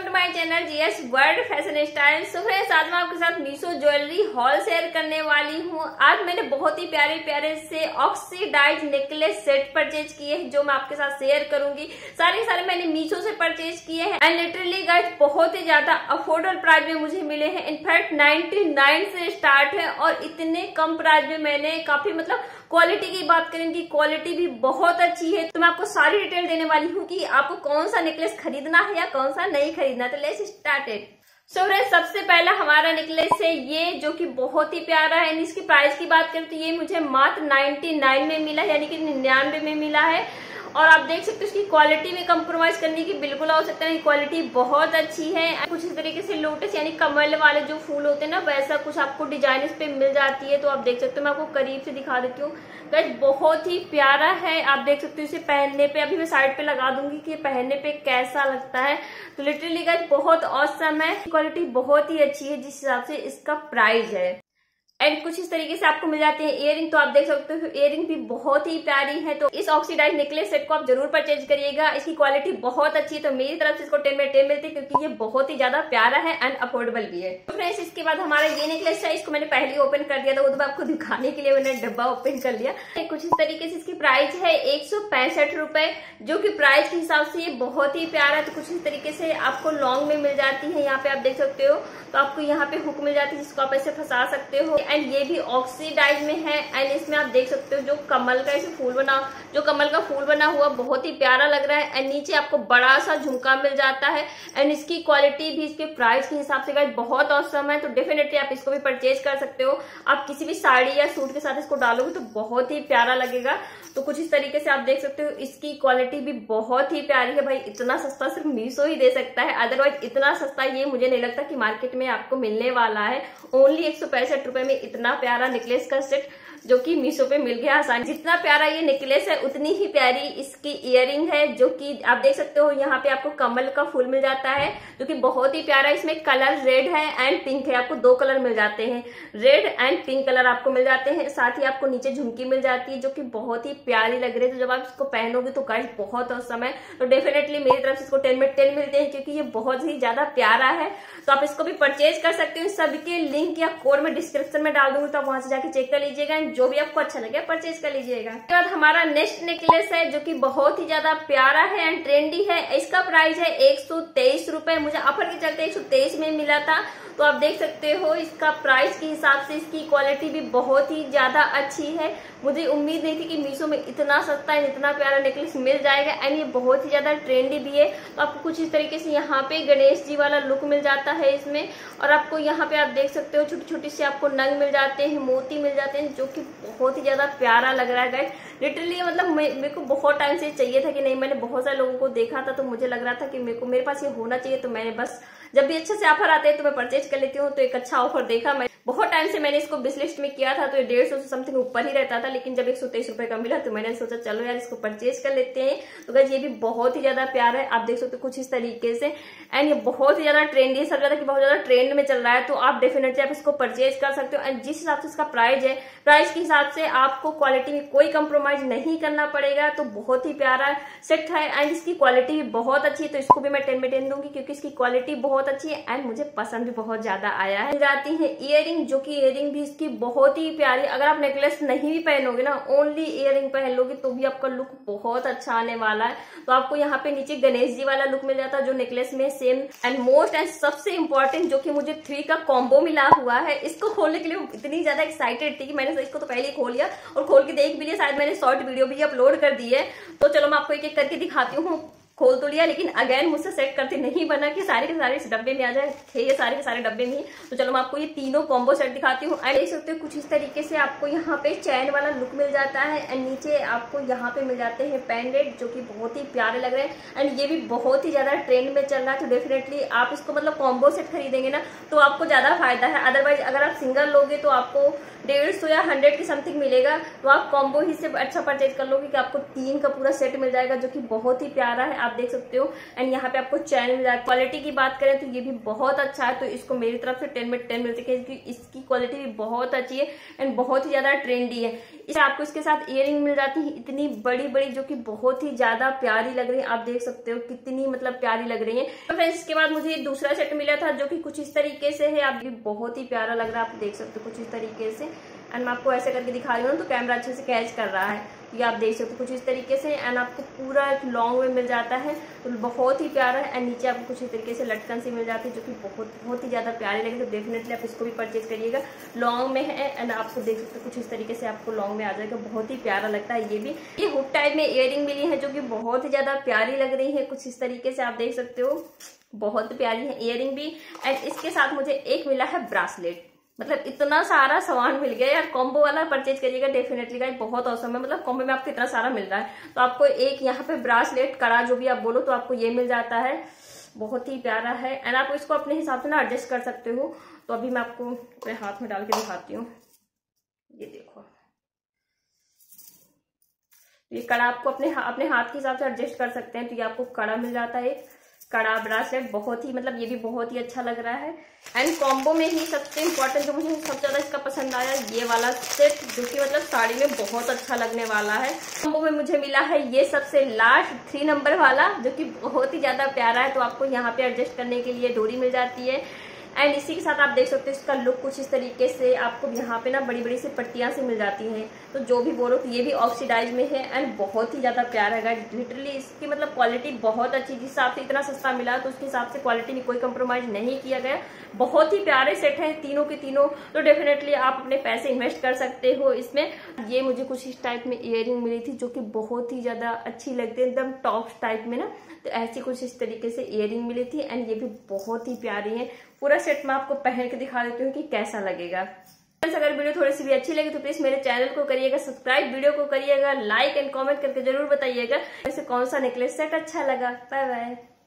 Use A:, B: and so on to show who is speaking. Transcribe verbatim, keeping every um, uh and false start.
A: To my channel GS world fashion style. So friends, आज मैं आपके साथ मीशो ज्वेलरी हॉल शेयर करने वाली हूँ। आज मैंने बहुत ही प्यारे प्यारे से ऑक्सीडाइज नेकलेस सेट परचेज किए हैं जो मैं आपके साथ शेयर करूंगी। सारे सारे मैंने मीशो से परचेज किए हैं एंड लिटरली गाइस बहुत ही ज्यादा अफोर्डेबल प्राइस में मुझे मिले हैं। इनफैक्ट नाइन्टी नाइन से स्टार्ट है और इतने कम प्राइस में मैंने काफी मतलब क्वालिटी की बात करें कि क्वालिटी भी बहुत अच्छी है। तो मैं आपको सारी डिटेल देने वाली हूँ कि आपको कौन सा नेकलेस खरीदना है या कौन सा नहीं खरीदना। तो let's start it. So friends, सबसे पहला हमारा नेकलेस है ये जो कि बहुत ही प्यारा है। इसकी प्राइस की बात करें तो ये मुझे मात्र नाइन्टी नाइन में मिला है, यानी कि निन्यानवे में मिला है। और आप देख सकते हो इसकी क्वालिटी में कंप्रोमाइज करने की बिल्कुल आवश्यकता नहीं, क्वालिटी बहुत अच्छी है। कुछ इस तरीके से लोटस यानी कमल वाले जो फूल होते हैं ना, वैसा कुछ आपको डिजाइन इस पे मिल जाती है। तो आप देख सकते हो, मैं आपको करीब से दिखा देती हूँ। गाइस बहुत ही प्यारा है। आप देख सकते हो इसे पहनने पे, अभी मैं साइड पे लगा दूंगी कि पहनने पे कैसा लगता है। तो लिटरली गाइस बहुत ऑसम है, क्वालिटी बहुत ही अच्छी है जिस हिसाब से इसका प्राइस है। एंड कुछ इस तरीके से आपको मिल जाते हैं इयरिंग। तो आप देख सकते हो इयरिंग भी बहुत ही प्यारी है। तो इस ऑक्सीडाइज नेकलेस सेट को आप जरूर परचेज करिएगा। इसकी क्वालिटी बहुत अच्छी है, तो मेरी तरफ से इसको टेन में टेन मिलती है क्योंकि ये बहुत ही ज्यादा प्यारा है एंड अफोर्डेबल भी है। तो फ्रेंड्स, इसके बाद हमारा ये नेकलेस है, इसको मैंने पहले ओपन कर दिया था, वो तो मैं आपको दिखाने के लिए मैंने डब्बा ओपन कर लिया। कुछ इस तरीके से इसकी प्राइस है एक सौ पैंसठ रुपए, जो की प्राइस के हिसाब से ये बहुत ही प्यारा है। तो कुछ इस तरीके से आपको लॉन्ग में मिल जाती है। यहाँ पे आप देख सकते हो, तो आपको यहाँ पे हुक मिल जाती है जिसको आप ऐसे फंसा सकते हो। एंड ये भी ऑक्सीडाइज में है। एंड इसमें आप देख सकते हो जो कमल का ऐसे फूल बना जो कमल का फूल बना हुआ बहुत ही प्यारा लग रहा है। एंड नीचे आपको बड़ा सा झुमका मिल जाता है। एंड इसकी क्वालिटी भी इसके प्राइस के हिसाब से गाइस बहुत औसम है। तो डेफिनेटली आप इसको भी परचेज कर सकते हो। आप किसी भी साड़ी या सूट के साथ इसको डालोगे तो बहुत ही प्यारा लगेगा। तो कुछ इस तरीके से आप देख सकते हो, इसकी क्वालिटी भी बहुत ही प्यारी है। भाई इतना सस्ता सिर्फ मीशो ही दे सकता है, अदरवाइज इतना सस्ता ये मुझे नहीं लगता कि मार्केट में आपको मिलने वाला है। ओनली एक सौ पैंसठ रुपए में इतना प्यारा नेकलेस का सेट जो कि मीशो पे मिल गया आसानी। जितना प्यारा ये नेकलेस है उतनी ही प्यारी इसकी इयरिंग है, जो कि आप देख सकते हो यहाँ पे आपको कमल का फूल मिल जाता है जो कि बहुत ही प्यारा। इसमें कलर रेड है एंड पिंक है, आपको दो कलर मिल जाते हैं, रेड एंड पिंक कलर आपको मिल जाते हैं। साथ ही आपको नीचे झुमकी मिल जाती है जो कि बहुत ही प्यारी लग रही है। तो जब आप इसको पहनोगे तो गाइस बहुत औसम है। तो डेफिनेटली मेरी तरफ से इसको टेन में टेन मिलते हैं क्योंकि ये बहुत ही ज्यादा प्यारा है। तो आप इसको भी परचेज कर सकते हो। सबके लिंक या कोड में डिस्क्रिप्शन में डाल दूंगी, तो आप वहां से जाके चेक कर लीजिएगा। जो भी आपको अच्छा लगे परचेज कर लीजिएगा। उसके बाद हमारा नेक्स्ट नेकलेस है जो कि बहुत ही ज्यादा प्यारा है एंड ट्रेंडी है। इसका प्राइस है एक सौ तेईस रुपए, मुझे ऑफर के चलते एक सौ तेईस में मिला था। तो आप देख सकते हो इसका प्राइस के हिसाब से इसकी क्वालिटी भी बहुत ही ज्यादा अच्छी है। मुझे उम्मीद नहीं थी कि मीशो में इतना सस्ता एंड इतना प्यारा नेकलेस मिल जाएगा। एंड ये बहुत ही ज्यादा ट्रेंडी भी है। तो आपको कुछ इस तरीके से यहाँ पे गणेश जी वाला लुक मिल जाता है इसमें। और आपको यहाँ पे आप देख सकते हो छोटी छोटी सी आपको नग मिल जाते हैं, मोती मिल जाते हैं, जो कि बहुत ही ज्यादा प्यारा लग रहा है गाइस। लिटरली मतलब मेरे को बहुत टाइम से चाहिए था कि नहीं, मैंने बहुत सारे लोगों को देखा था तो मुझे लग रहा था कि मेरे को मेरे पास ये होना चाहिए। तो मैंने बस जब भी अच्छे से ऑफर आते हैं तो मैं परचेज कर लेती हूँ। तो एक अच्छा ऑफर देखा, मैं बहुत टाइम से मैंने इसको विश लिस्ट में किया था, तो ये डेढ़ सौ से समथिंग ऊपर ही रहता था। लेकिन जब एक सौ तेईस रुपए का मिला तो मैंने सोचा चलो यार इसको परचेज कर लेते हैं। तो गाइस ये भी बहुत ही ज्यादा प्यारा है, आप देख सकते हो कुछ इस तरीके से। एंड ये बहुत ही ज्यादा ट्रेंडी है, सब ज्यादा कि बहुत ज्यादा ट्रेंड में चल रहा है। तो आप डेफिनेटली आप इसको परचेज कर सकते हो। एंड जिस हिसाब से इसका प्राइस है, प्राइस के हिसाब से आपको क्वालिटी में कोई कंप्रोमाइज नहीं करना पड़ेगा। तो बहुत ही प्यारा सेट है एंड इसकी क्वालिटी भी बहुत अच्छी है। तो इसको भी मैं टेन में टेन दूंगी क्योंकि इसकी क्वालिटी बहुत अच्छी है एंड मुझे पसंद भी बहुत ज्यादा आया है। जाती है इयरिंग, जो कि इयरिंग भी इसकी बहुत ही प्यारी। अगर आप नेकलेस नहीं भी पहनोगे ना, ओनली इयरिंग पहन लोगे तो भी आपका लुक बहुत अच्छा आने वाला है। तो आपको यहाँ पे नीचे गणेश जी वाला लुक मिल जाता है जो नेकलेस में सेम। एंड मोस्ट एंड सबसे इम्पोर्टेंट जो कि मुझे थ्री का कॉम्बो मिला हुआ है, इसको खोलने के लिए इतनी ज्यादा एक्साइटेड थी कि मैंने इसको तो पहले ही खोल लिया और खोल के देख भी लिया। शायद मैंने शॉर्ट वीडियो भी अपलोड कर दी है। तो चलो मैं आपको एक एक करके दिखाती हूँ। खोल तो लिया, लेकिन अगेन मुझसे सेट करते नहीं बना कि सारे के सारे इस डब्बे में आ जाए। थे ये सारे के सारे डब्बे में ही। तो चलो मैं आपको ये तीनों कॉम्बो सेट दिखाती हूँ। एंड देख सकते हो कुछ इस तरीके से आपको यहाँ पे चैन वाला लुक मिल जाता है। एंड नीचे आपको यहाँ पे मिल जाते हैं पेंडेंट जो कि बहुत ही प्यारे लग रहे हैं। एंड ये भी बहुत ही ज्यादा ट्रेंड में चल रहा है। तो डेफिनेटली आप इसको मतलब कॉम्बो सेट खरीदेंगे ना तो आपको ज्यादा फायदा है। अदरवाइज अगर आप सिंगल लोगे तो आपको डेढ़ सौ या हंड्रेड की समथिंग मिलेगा, तो आप कॉम्बो ही से अच्छा परचेज कर लोगे कि आपको तीन का पूरा सेट मिल जाएगा, जो कि बहुत ही प्यारा है, आप देख सकते हो। एंड यहाँ पे आपको चैन मिल जाएगा। क्वालिटी की बात करें तो ये भी बहुत अच्छा है, तो इसको मेरी तरफ से टेन में टेन मिलती है, क्योंकि इसकी क्वालिटी भी बहुत अच्छी है एंड बहुत ही ज्यादा ट्रेंडी है। इसे आपको इसके साथ इयरिंग मिल जाती है इतनी बड़ी बड़ी, जो कि बहुत ही ज्यादा प्यारी लग रही है, आप देख सकते हो कितनी मतलब प्यारी लग रही है। तो फ्रेंड्स इसके बाद मुझे दूसरा सेट मिला था, जो कि कुछ इस तरीके से है, आप भी बहुत ही प्यारा लग रहा है, आप देख सकते हो कुछ इस तरीके से। एंड मैं आपको ऐसे करके दिखा रही हूँ तो कैमरा अच्छे से कैच कर रहा है, ये आप देख सकते हो कुछ इस तरीके से। एंड आपको पूरा एक लॉन्ग में मिल जाता है, तो बहुत ही प्यारा है। एंड नीचे आपको कुछ इस तरीके से लटकन सी मिल जाती है, जो कि बहुत बहुत ही ज्यादा प्यारी लगे, तो डेफिनेटली आप इसको भी परचेज करिएगा। लॉन्ग में है एंड आपको देख सकते हो कुछ इस तरीके से आपको लॉन्ग में आ जाएगा, बहुत ही प्यारा लगता है। ये भी ये हुक टाइप में इयरिंग मिली है, जो कि बहुत ही ज्यादा प्यारी लग रही है, कुछ इस तरीके से आप देख सकते हो, बहुत प्यारी है इयरिंग भी। एंड इसके साथ मुझे एक मिला है ब्रासलेट, मतलब इतना सारा सामान मिल गया यार। कॉम्बो वाला परचेज करिएगा डेफिनेटली गाइस, बहुत औसम है, मतलब कॉम्बो में आपको इतना सारा मिल रहा है। तो आपको एक यहाँ पे ब्रासलेट कड़ा जो भी आप बोलो तो आपको ये मिल जाता है, बहुत ही प्यारा है। एंड आप इसको अपने हिसाब से ना एडजस्ट कर सकते हो। तो अभी मैं आपको अपने हाथ में डाल के दिखाती हूँ, ये देखो, ये कड़ा आपको अपने अपने हाथ के हिसाब से एडजस्ट कर सकते हैं। तो ये आपको कड़ा मिल जाता है, कड़ा ब्रासलेट, बहुत ही मतलब ये भी बहुत ही अच्छा लग रहा है। एंड कॉम्बो में ही सबसे इम्पोर्टेंट जो मुझे सबसे ज्यादा इसका पसंद आया, ये वाला सेट, जो कि मतलब साड़ी में बहुत अच्छा लगने वाला है। कॉम्बो में मुझे मिला है ये सबसे लास्ट थ्री नंबर वाला, जो कि बहुत ही ज्यादा प्यारा है। तो आपको यहाँ पे एडजस्ट करने के लिए डोरी मिल जाती है। एंड इसी के साथ आप देख सकते हो इसका लुक कुछ इस तरीके से, आपको यहाँ पे ना बड़ी बड़ी सी पट्टियां से मिल जाती हैं। तो जो भी बोलो, तो ये भी ऑक्सीडाइज में है एंड बहुत ही ज्यादा प्यारा है गाइस। लिटरली इसकी मतलब क्वालिटी बहुत अच्छी, जिस हिसाब से इतना सस्ता मिला तो उसके हिसाब से क्वालिटी में कोई कंप्रोमाइज नहीं किया गया। बहुत ही प्यारे सेट हैं तीनों के तीनों, तो डेफिनेटली आप अपने पैसे इन्वेस्ट कर सकते हो इसमें। ये मुझे कुछ इस टाइप में इयरिंग मिली थी, जो कि बहुत ही ज्यादा अच्छी लगती है, एकदम टॉप टाइप में ना, तो ऐसी कुछ इस तरीके से इयरिंग मिली थी। एंड ये भी बहुत ही प्यारी है। पूरा सेट मैं आपको पहन के दिखा देती हूँ कि कैसा लगेगा। अगर वीडियो थोड़ी सी भी अच्छी लगी तो प्लीज मेरे चैनल को करिएगा सब्सक्राइब, वीडियो को करिएगा लाइक एंड कमेंट करके जरूर बताइएगा ऐसे कौन सा नेकलेस सेट अच्छा लगा। Bye bye.